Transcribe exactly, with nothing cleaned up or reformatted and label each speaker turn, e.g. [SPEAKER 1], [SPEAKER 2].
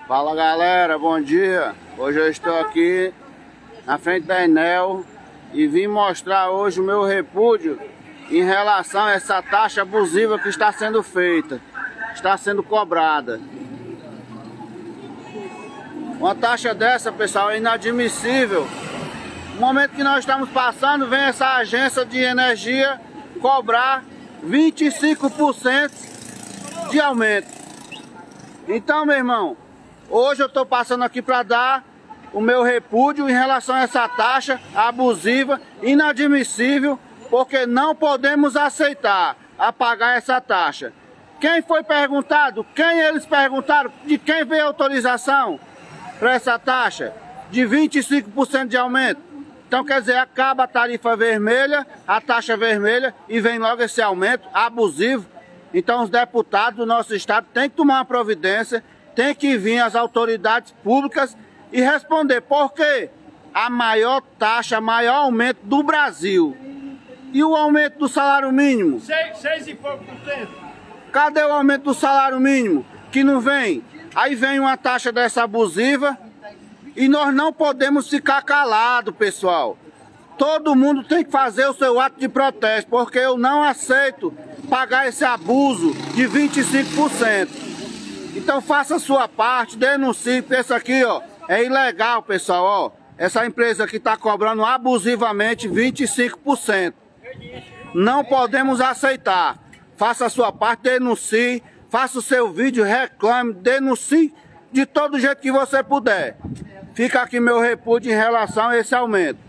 [SPEAKER 1] Fala galera, bom dia. Hoje eu estou aqui na frente da Enel e vim mostrar hoje o meu repúdio em relação a essa taxa abusiva que está sendo feita, está sendo cobrada. Uma taxa dessa, pessoal, é inadmissível. No momento que nós estamos passando, vem essa agência de energia cobrar vinte e cinco por cento de aumento. Então, meu irmão, hoje eu estou passando aqui para dar o meu repúdio em relação a essa taxa abusiva, inadmissível, porque não podemos aceitar a pagar essa taxa. Quem foi perguntado? Quem eles perguntaram? De quem veio a autorização para essa taxa de vinte e cinco por cento de aumento? Então, quer dizer, acaba a tarifa vermelha, a taxa vermelha, e vem logo esse aumento abusivo. Então, os deputados do nosso estado têm que tomar uma providência, tem que vir as autoridades públicas e responder por quê? A maior taxa, maior aumento do Brasil. E o aumento do salário mínimo?
[SPEAKER 2] Seis, seis e pouco por cento.
[SPEAKER 1] Cadê o aumento do salário mínimo? Que não vem. Aí vem uma taxa dessa abusiva e nós não podemos ficar calados, pessoal. Todo mundo tem que fazer o seu ato de protesto, porque eu não aceito pagar esse abuso de vinte e cinco por cento. Então faça a sua parte, denuncie, porque isso aqui, ó, é ilegal, pessoal, ó. Essa empresa aqui está cobrando abusivamente vinte e cinco por cento. Não podemos aceitar. Faça a sua parte, denuncie, faça o seu vídeo, reclame, denuncie de todo jeito que você puder. Fica aqui meu repúdio em relação a esse aumento.